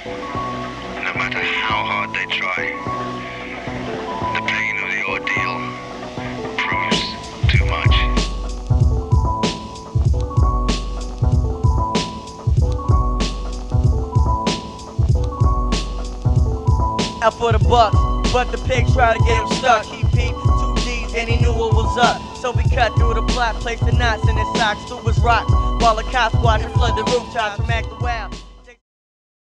No matter how hard they try, the pain of the ordeal proves too much. Out for the bucks, but the pigs try to get him stuck. He peeped 2 G's and he knew what was up. So we cut through the block, placed the knots in his socks through his rocks, while the cops watch and flood the rooftops from acting wild.